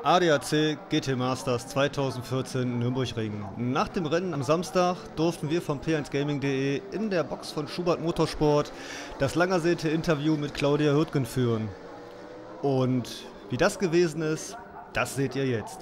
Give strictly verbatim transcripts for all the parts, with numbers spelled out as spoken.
A D A C G T Masters zweitausendvierzehn Nürburgring. Nach dem Rennen am Samstag durften wir vom P eins Gaming punkt de in der Box von Schubert Motorsport das lang ersehnte Interview mit Claudia Hürtgen führen. Und wie das gewesen ist, das seht ihr jetzt.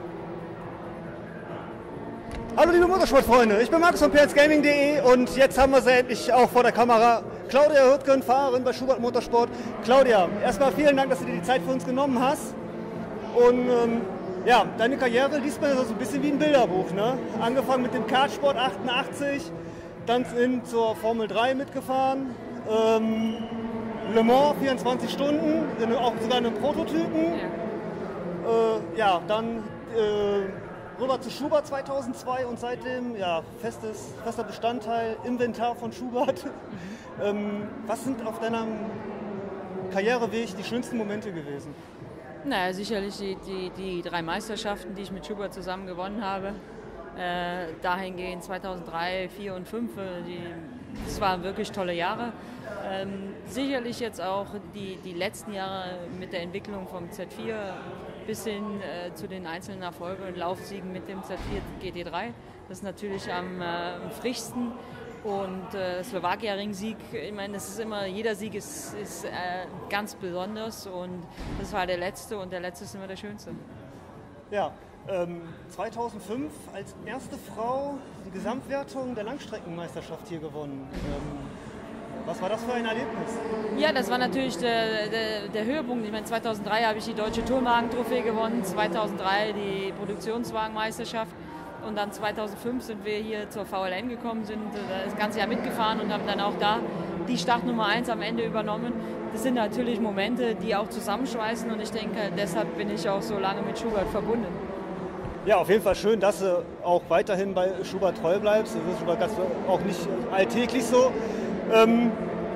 Hallo liebe Motorsportfreunde, ich bin Markus von P eins Gaming punkt de und jetzt haben wir sie endlich auch vor der Kamera. Claudia Hürtgen, Fahrerin bei Schubert Motorsport. Claudia, erstmal vielen Dank, dass du dir die Zeit für uns genommen hast. Und ähm, ja, deine Karriere liest man so ein bisschen wie ein Bilderbuch, ne? Angefangen mit dem Kartsport achtundachtzig, dann in, zur Formel drei mitgefahren, ähm, Le Mans vierundzwanzig Stunden, in, auch sogar in einem Prototypen. Ja, äh, ja dann äh, rüber zu Schubert zweitausendzwei und seitdem ja, festes, fester Bestandteil, Inventar von Schubert. Mhm. ähm, was sind auf deinem Karriereweg die schönsten Momente gewesen? Naja, sicherlich die, die, die drei Meisterschaften, die ich mit Schubert zusammen gewonnen habe. Äh, dahingehend zweitausenddrei, zweitausendvier und zweitausendfünf, die, das waren wirklich tolle Jahre. Ähm, sicherlich jetzt auch die, die letzten Jahre mit der Entwicklung vom Z vier bis hin äh, zu den einzelnen Erfolgen und Laufsiegen mit dem Z vier G T drei. Das ist natürlich am, äh, am frischsten. Und äh, Slowakia-Ring-Sieg, ich meine, das ist immer, jeder Sieg ist, ist äh, ganz besonders und das war der letzte und der letzte ist immer der schönste. Ja, ähm, zweitausendfünf als erste Frau die Gesamtwertung der Langstreckenmeisterschaft hier gewonnen. Ähm, was war das für ein Erlebnis? Ja, das war natürlich der, der, der Höhepunkt. Ich meine, zweitausenddrei habe ich die Deutsche Tourenwagen-Trophäe gewonnen, zweitausenddrei die Produktionswagenmeisterschaft. Und dann zweitausendfünf sind wir hier zur V L N gekommen, sind das ganze Jahr mitgefahren und haben dann auch da die Startnummer eins am Ende übernommen. Das sind natürlich Momente, die auch zusammenschweißen und ich denke, deshalb bin ich auch so lange mit Schubert verbunden. Ja, auf jeden Fall schön, dass du auch weiterhin bei Schubert treu bleibst. Das ist auch nicht alltäglich so. Ähm,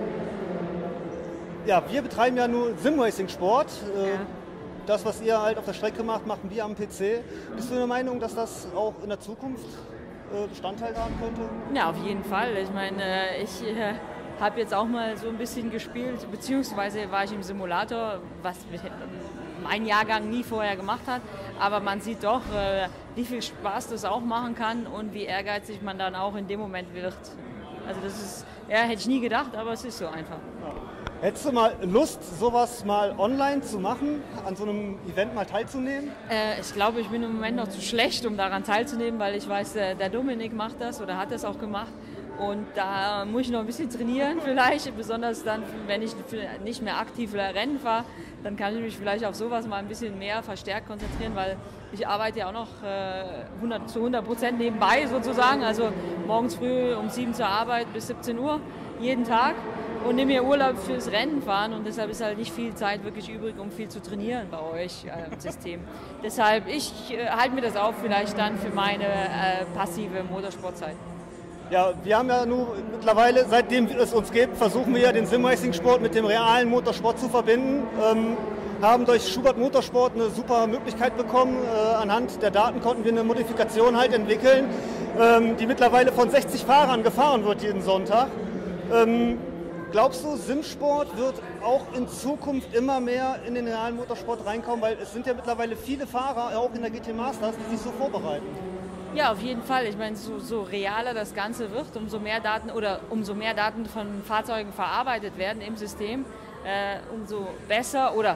ja, wir betreiben ja nur Sim-Racing-Sport. Äh, ja. Das, was ihr halt auf der Strecke macht, machen wir am P C. Bist du der Meinung, dass das auch in der Zukunft äh, Bestandteil haben könnte? Ja, auf jeden Fall. Ich meine, ich äh, habe jetzt auch mal so ein bisschen gespielt, beziehungsweise war ich im Simulator, was mein Jahrgang nie vorher gemacht hat. Aber man sieht doch, äh, wie viel Spaß das auch machen kann und wie ehrgeizig man dann auch in dem Moment wird. Also das ist, ja, hätte ich nie gedacht, aber es ist so einfach. Ja. Hättest du mal Lust, sowas mal online zu machen, an so einem Event mal teilzunehmen? Äh, ich glaube, ich bin im Moment noch zu schlecht, um daran teilzunehmen, weil ich weiß, der, der Dominik macht das oder hat das auch gemacht. Und da muss ich noch ein bisschen trainieren vielleicht, besonders dann, wenn ich nicht mehr aktiv Rennen fahre, dann kann ich mich vielleicht auf sowas mal ein bisschen mehr verstärkt konzentrieren, weil ich arbeite ja auch noch äh, hundert, zu hundert Prozent nebenbei sozusagen, also morgens früh um sieben zur Arbeit bis siebzehn Uhr jeden Tag. Und nehme mir Urlaub fürs Rennen fahren und deshalb ist halt nicht viel Zeit wirklich übrig, um viel zu trainieren bei euch äh, im System. Deshalb, ich äh, halte mir das auf vielleicht dann für meine äh, passive Motorsportzeit. Ja, wir haben ja nur mittlerweile, seitdem es uns gibt, versuchen wir ja den Sim-Racing-Sport mit dem realen Motorsport zu verbinden. Ähm, haben durch Schubert Motorsport eine super Möglichkeit bekommen. Äh, anhand der Daten konnten wir eine Modifikation halt entwickeln, ähm, die mittlerweile von sechzig Fahrern gefahren wird jeden Sonntag. Ähm, Glaubst du, Simsport wird auch in Zukunft immer mehr in den realen Motorsport reinkommen? Weil es sind ja mittlerweile viele Fahrer, auch in der G T Masters, die sich so vorbereiten. Ja, auf jeden Fall. Ich meine, so, so realer das Ganze wird, umso mehr Daten oder umso mehr Daten von Fahrzeugen verarbeitet werden im System, äh, umso besser oder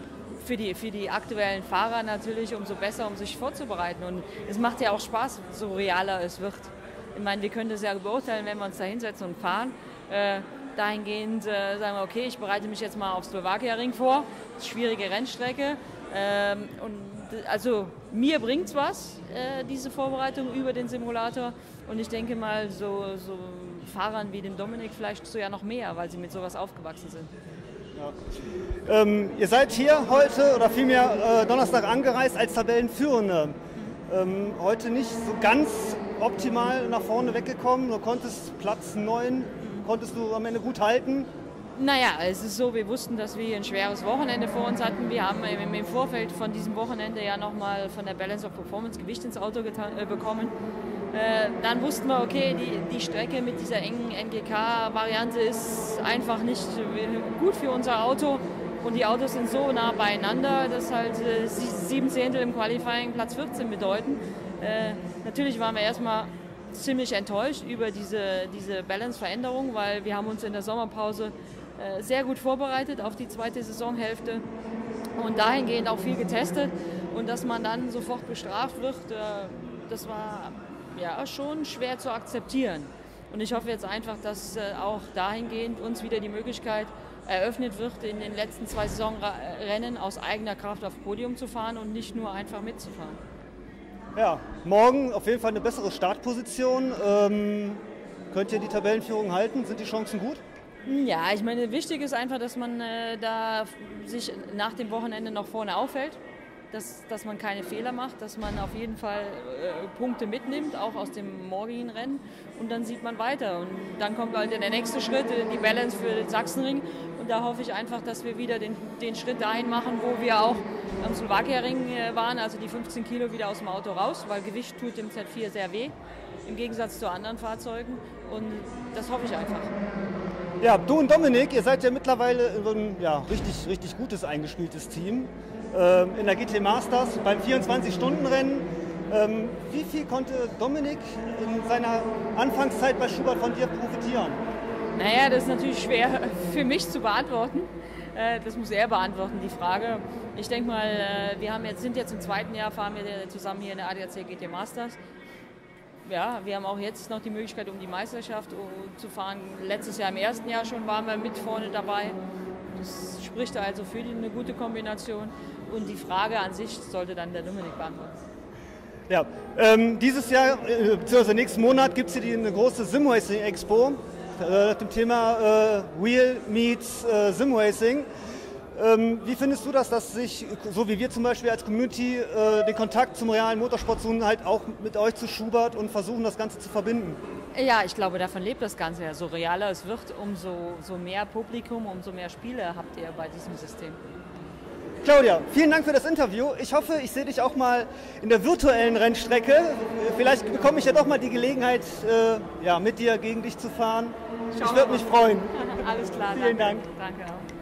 für die, für die aktuellen Fahrer natürlich umso besser, um sich vorzubereiten. Und es macht ja auch Spaß, so realer es wird. Ich meine, wir können das ja beurteilen, wenn wir uns da hinsetzen und fahren. Äh, Dahingehend äh, sagen wir, okay, ich bereite mich jetzt mal auf Slowakia-Ring vor, schwierige Rennstrecke. Ähm, und also mir bringt es was, äh, diese Vorbereitung über den Simulator. Und ich denke mal, so, so Fahrern wie dem Dominik vielleicht so ja noch mehr, weil sie mit sowas aufgewachsen sind. Ja. Ähm, ihr seid hier heute oder vielmehr äh, Donnerstag angereist als Tabellenführende. Mhm. Ähm, heute nicht so ganz optimal nach vorne weggekommen, du konntest Platz neun. Konntest du am Ende gut halten? Naja, es ist so, wir wussten, dass wir ein schweres Wochenende vor uns hatten. Wir haben im Vorfeld von diesem Wochenende ja nochmal von der Balance of Performance Gewicht ins Auto äh, bekommen. Äh, dann wussten wir, okay, die, die Strecke mit dieser engen N G K-Variante ist einfach nicht gut für unser Auto. Und die Autos sind so nah beieinander, dass halt äh, sieben Zehntel im Qualifying Platz vierzehn bedeuten. Äh, natürlich waren wir erstmal ziemlich enttäuscht über diese, diese Balance-Veränderung, weil wir haben uns in der Sommerpause äh, sehr gut vorbereitet auf die zweite Saisonhälfte und dahingehend auch viel getestet. Und dass man dann sofort bestraft wird, äh, das war ja schon schwer zu akzeptieren. Und ich hoffe jetzt einfach, dass äh, auch dahingehend uns wieder die Möglichkeit eröffnet wird, in den letzten zwei Saisonrennen aus eigener Kraft auf Podium zu fahren und nicht nur einfach mitzufahren. Ja, morgen auf jeden Fall eine bessere Startposition. Ähm, könnt ihr die Tabellenführung halten? Sind die Chancen gut? Ja, ich meine, wichtig ist einfach, dass man äh, da sich nach dem Wochenende noch vorne aufhält. Dass, dass man keine Fehler macht, dass man auf jeden Fall äh, Punkte mitnimmt, auch aus dem morgigen Rennen, und dann sieht man weiter. Und dann kommt halt der nächste Schritt, die Balance für den Sachsenring, und da hoffe ich einfach, dass wir wieder den, den Schritt dahin machen, wo wir auch am Slowakia-Ring äh, waren, also die fünfzehn Kilo wieder aus dem Auto raus, weil Gewicht tut dem Z vier sehr weh, im Gegensatz zu anderen Fahrzeugen, und das hoffe ich einfach. Ja, du und Dominik, ihr seid ja mittlerweile ein ja, richtig, richtig gutes, eingespieltes Team. In der G T Masters beim vierundzwanzig-Stunden-Rennen. Wie viel konnte Dominik in seiner Anfangszeit bei Schubert von dir profitieren? Naja, das ist natürlich schwer für mich zu beantworten. Das muss er beantworten, die Frage. Ich denke mal, wir haben jetzt, sind jetzt im zweiten Jahr, fahren wir zusammen hier in der A D A C G T Masters. Ja, wir haben auch jetzt noch die Möglichkeit, um die Meisterschaft zu fahren. Letztes Jahr im ersten Jahr schon waren wir mit vorne dabei. Das spricht also für eine gute Kombination. Und die Frage an sich sollte dann der Dominik beantworten. Ja, ähm, dieses Jahr, äh, beziehungsweise nächsten Monat, gibt es hier die, eine große Simracing Expo äh, mit dem Thema äh, Wheel meets äh, Simracing. Ähm, wie findest du das, dass sich, so wie wir zum Beispiel als Community, äh, den Kontakt zum realen Motorsport suchen, halt auch mit euch zu Schubert und versuchen, das Ganze zu verbinden? Ja, ich glaube, davon lebt das Ganze ja. So realer es wird, umso so mehr Publikum, umso mehr Spiele habt ihr bei diesem System. Claudia, vielen Dank für das Interview. Ich hoffe, ich sehe dich auch mal in der virtuellen Rennstrecke. Vielleicht bekomme ich ja doch mal die Gelegenheit, äh, ja, mit dir gegen dich zu fahren. Schauen ich würde mich freuen. Alles klar, vielen danke. Dank. Danke auch.